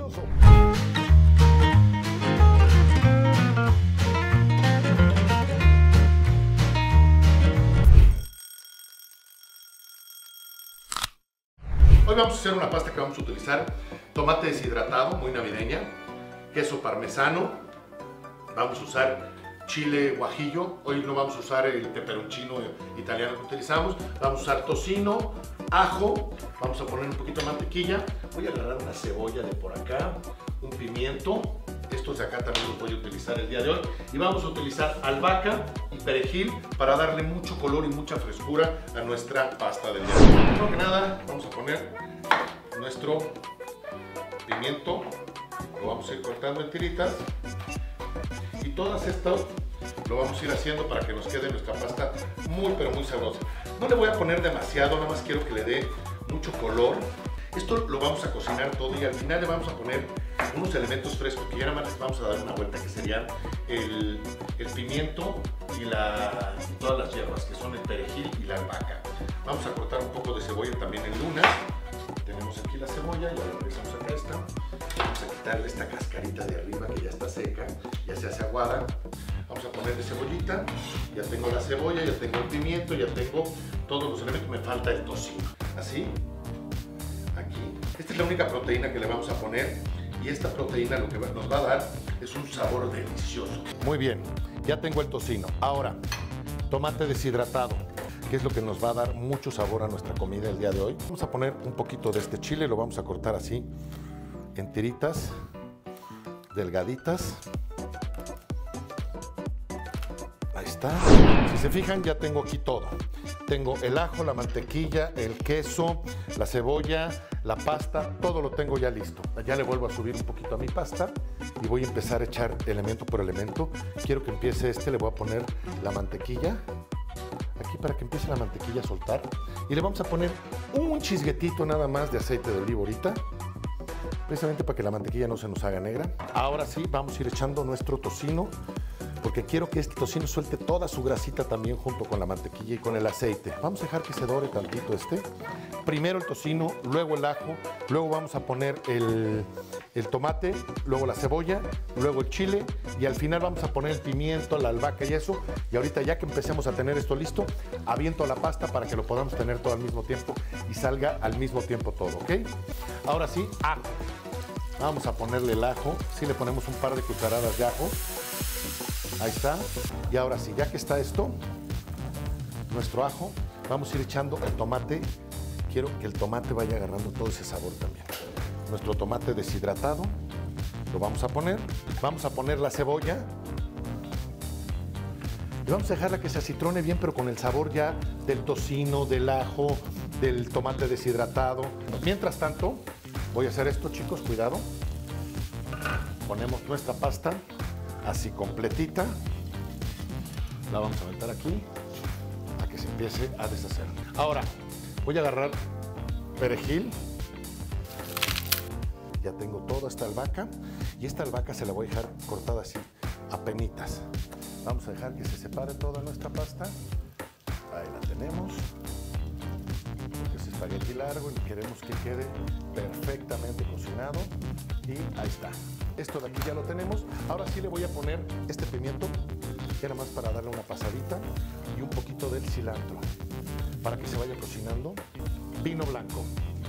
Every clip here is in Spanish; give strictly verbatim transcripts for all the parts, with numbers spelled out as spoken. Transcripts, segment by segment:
delicioso. Hoy vamos a hacer una pasta que vamos a utilizar tomate deshidratado, muy navideña, queso parmesano, vamos a usar chile guajillo, hoy no vamos a usar el peperoncino italiano que utilizamos, vamos a usar tocino, ajo, vamos a poner un poquito de mantequilla, voy a agarrar una cebolla de por acá, un pimiento, estos de acá también los voy a utilizar el día de hoy, y vamos a utilizar albahaca y perejil para darle mucho color y mucha frescura a nuestra pasta del día de hoy. Primero que nada vamos a poner nuestro pimiento, lo vamos a ir cortando en tiritas. Y todas estas lo vamos a ir haciendo para que nos quede nuestra pasta muy pero muy sabrosa. No le voy a poner demasiado, nada más quiero que le dé mucho color. Esto lo vamos a cocinar todo y al final le vamos a poner unos elementos frescos que ya nada más les vamos a dar una vuelta, que serían el, el pimiento y, la, y todas las hierbas, que son el perejil y la albahaca. Vamos a cortar un poco de cebolla también en lunas. Tenemos aquí la cebolla y ahora empezamos acá esta. Vamos a quitarle esta cascarita de arriba que ya está seca, ya se hace aguada. Vamos a ponerle cebollita, ya tengo la cebolla, ya tengo el pimiento, ya tengo todos los elementos, me falta el tocino. Así, aquí. Esta es la única proteína que le vamos a poner y esta proteína lo que nos va a dar es un sabor delicioso. Muy bien, ya tengo el tocino. Ahora, tomate deshidratado, que es lo que nos va a dar mucho sabor a nuestra comida el día de hoy. Vamos a poner un poquito de este chile, lo vamos a cortar así en tiritas delgaditas. Ahí está. Si se fijan, ya tengo aquí todo. Tengo el ajo, la mantequilla, el queso, la cebolla, la pasta, todo lo tengo ya listo. Ya le vuelvo a subir un poquito a mi pasta y voy a empezar a echar elemento por elemento. Quiero que empiece este, le voy a poner la mantequilla aquí para que empiece la mantequilla a soltar y le vamos a poner un chisguetito nada más de aceite de oliva ahorita, precisamente para que la mantequilla no se nos haga negra. Ahora sí, vamos a ir echando nuestro tocino, porque quiero que este tocino suelte toda su grasita también junto con la mantequilla y con el aceite. Vamos a dejar que se dore tantito este. Primero el tocino, luego el ajo, luego vamos a poner el, el tomate, luego la cebolla, luego el chile y al final vamos a poner el pimiento, la albahaca y eso. Y ahorita ya que empecemos a tener esto listo, aviento la pasta para que lo podamos tener todo al mismo tiempo y salga al mismo tiempo todo, ¿ok? Ahora sí, ajo. Vamos a ponerle el ajo, sí le ponemos un par de cucharadas de ajo. Ahí está. Y ahora sí, ya que está esto, nuestro ajo, vamos a ir echando el tomate. Quiero que el tomate vaya agarrando todo ese sabor también. Nuestro tomate deshidratado, lo vamos a poner. Vamos a poner la cebolla. Y vamos a dejarla que se acitrone bien, pero con el sabor ya del tocino, del ajo, del tomate deshidratado. Mientras tanto, voy a hacer esto, chicos, cuidado. Ponemos nuestra pasta así completita, la vamos a aventar aquí a que se empiece a deshacer. Ahora voy a agarrar perejil, ya tengo toda esta albahaca y esta albahaca se la voy a dejar cortada así a penitas. Vamos a dejar que se separe toda nuestra pasta. Ahí la tenemos, porque es espagueti largo y queremos que quede perfectamente cocinado y ahí está. Esto de aquí ya lo tenemos. Ahora sí le voy a poner este pimiento, que era más para darle una pasadita, y un poquito del cilantro, para que se vaya cocinando. Vino blanco.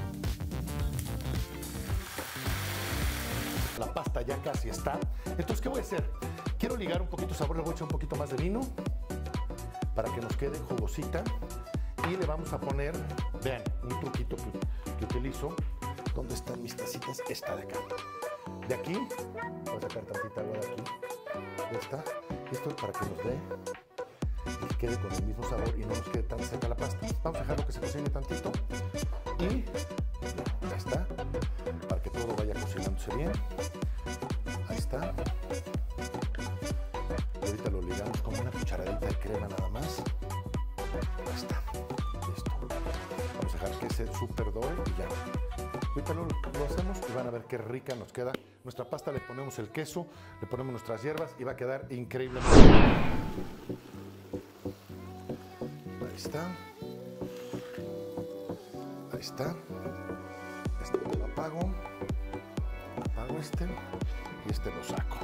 La pasta ya casi está. Entonces, ¿qué voy a hacer? Quiero ligar un poquito de sabor, le voy a echar un poquito más de vino, para que nos quede jugosita. Y le vamos a poner, vean, un truquito que, que utilizo. ¿Dónde están mis tacitas? Esta de acá. De aquí, voy a sacar tantita agua de aquí, ya está. Esto es para que nos dé y quede con el mismo sabor y no nos quede tan seca la pasta. Vamos a dejarlo que se cocine tantito y ya, ya está, para que todo vaya cocinándose bien. Ahí está. Y ahorita lo ligamos con una cucharadita de crema nada más. Ahí está, listo. Vamos a dejar que se súper dore y ya. Ahorita lo, lo hacemos y van a ver qué rica nos queda nuestra pasta. Le ponemos el queso, le ponemos nuestras hierbas y va a quedar increíblemente bien. Ahí está. Ahí está. Este lo apago. Apago. pongo este y este lo saco.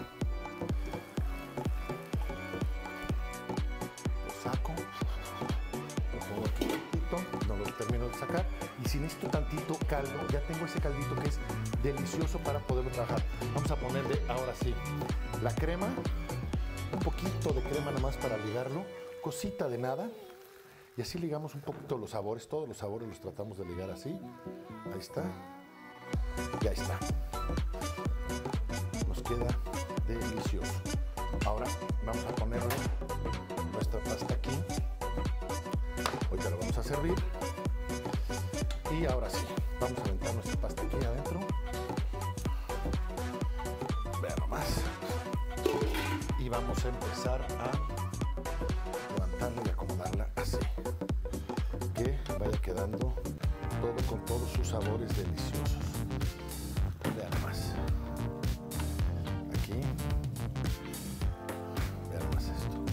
Lo saco, lo pongo aquí tantito, no lo termino de sacar. Y si necesito tantito caldo, ya tengo ese caldito que es delicioso para poderlo trabajar. Vamos a ponerle ahora sí la crema, un poquito de crema nada más para ligarlo, cosita de nada. Y así ligamos un poquito los sabores, todos los sabores los tratamos de ligar así. Ahí está. Y ahí está. Nos queda delicioso. Ahora vamos a ponerle nuestra pasta aquí. Ahorita la vamos a servir. Y ahora sí, vamos a aventar nuestra pasta aquí adentro. Vean nomás. Y vamos a empezar a levantarla y acomodarla así. Que vaya quedando todo con todos sus sabores deliciosos. Vean nomás. Aquí. Vean nomás esto.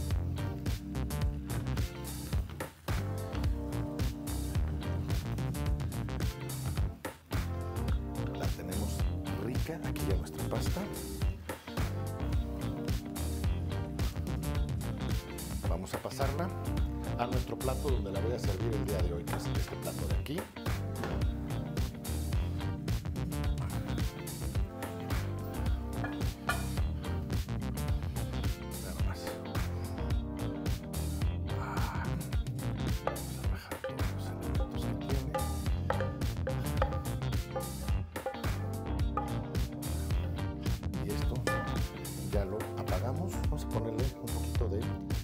La tenemos rica. Aquí ya nuestra pasta. Vamos a pasarla a nuestro plato donde la voy a servir el día de hoy, que es este plato de aquí. Vean nomás. Ah, vamos a bajar todos los elementos que tiene. Y esto ya lo apagamos. Vamos a ponerle un poquito de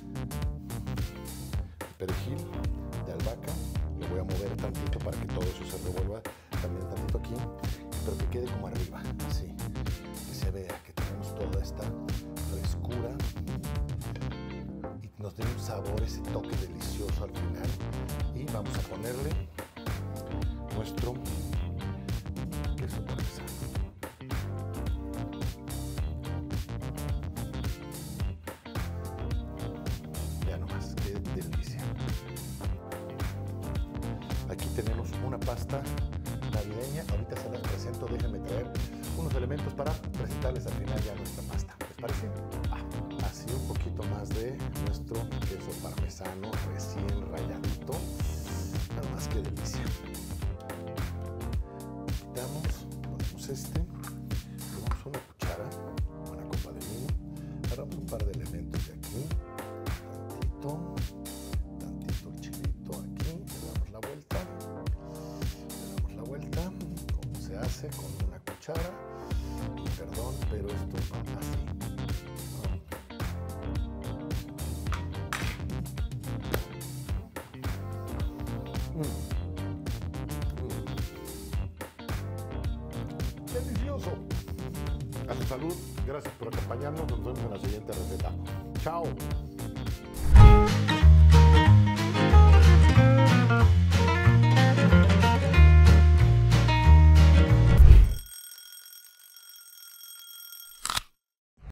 perejil, de albahaca. Lo voy a mover tantito para que todo eso se revuelva también tantito aquí, pero que quede como arriba, así, que se vea que tenemos toda esta frescura y nos dé un sabor, ese toque delicioso al final. Y vamos a ponerle nuestro queso parmesano. Ya nomás, qué delicia. Aquí tenemos una pasta navideña. Ahorita se las presento. Déjenme traer unos elementos para presentarles al final ya nuestra pasta. ¿Les parece? Ah, así un poquito más de nuestro queso parmesano recién ralladito. Nada más que delicia. Quitamos, ponemos este. Tomamos una cuchara, una copa de vino. Agarramos un par de elementos de aquí. Tantito. Tantito el chilito aquí. Le damos la vuelta. Le damos la vuelta. Como se hace con una cuchara. Y perdón, pero esto va así. Mm. Mm. Delicioso. A su salud. Gracias por acompañarnos. Nos vemos en la siguiente receta. Chao.